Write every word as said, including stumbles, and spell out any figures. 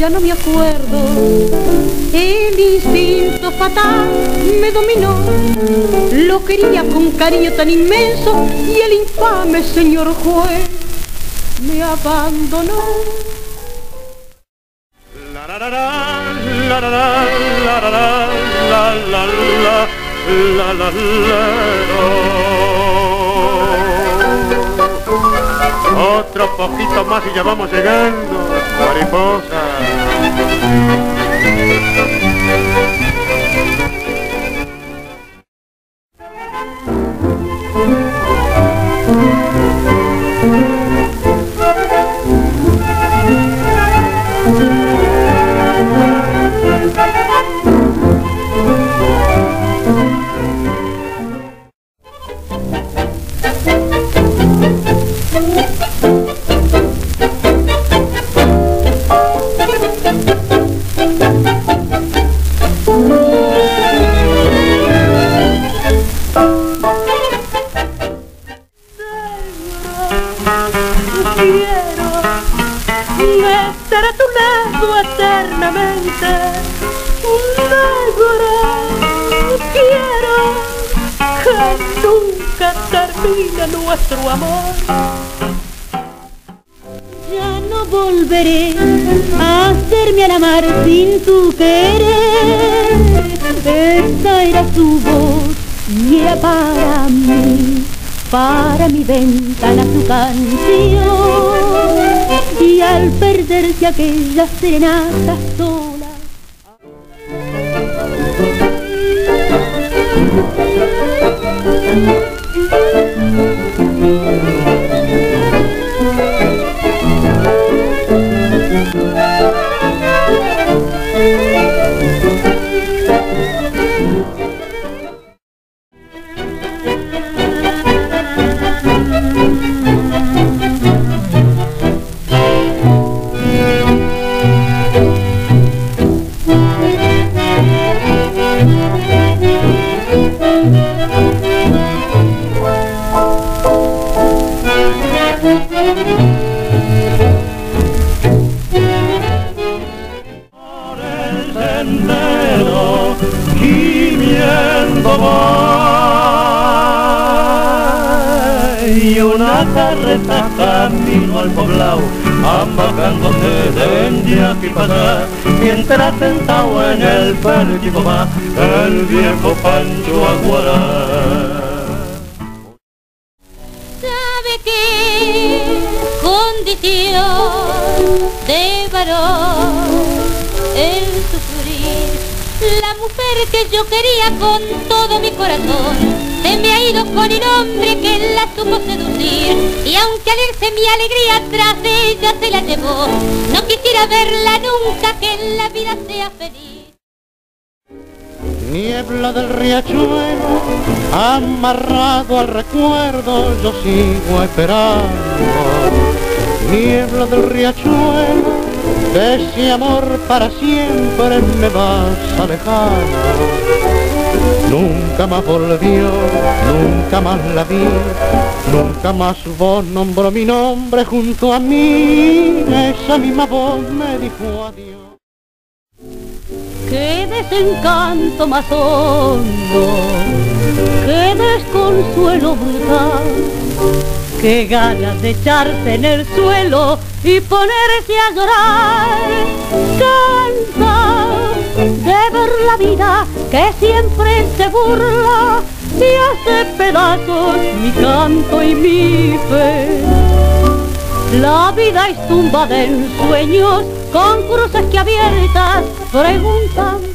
ya no me acuerdo. El instinto fatal me dominó, lo quería con cariño tan inmenso y el infame señor juez me abandonó. La la la la la la la la la la la la la. Otro poquito más y ya vamos llegando, mariposa. Quiero estar a tu lado eternamente, negro. Quiero que nunca termine nuestro amor. Ya no volveré a hacerme al amar sin tu querer. Esa era su voz y era para mí, para mi ventana su canción. Y al perderse aquella serenata sola, por el sendero gimiendo va y una carreta camino al poblado, ambajándose de aquí para allá, mientras sentado en el pértico va el viejo Pancho Aguará. ¿sabe qué condición de varón el sufrir? La mujer que yo quería con todo mi corazón se me ha ido con el hombre que la supo seducir, y aunque al irse mi alegría tras ella se la llevó, no quisiera verla nunca, que en la vida sea feliz. Niebla del riachuelo, amarrado al recuerdo, yo sigo esperando. Niebla del riachuelo, de ese amor para siempre me vas alejando. Nunca más volvió, nunca más la vi, nunca más su voz nombró mi nombre junto a mí. Esa misma voz me dijo adiós. Qué desencanto más hondo, qué desconsuelo brutal, qué ganas de echarse en el suelo y ponerse a llorar. Cansado de ver la vida que siempre se burla y hace pedazos mi canto y mi fe. La vida es tumba de ensueños con cruces que abiertas preguntan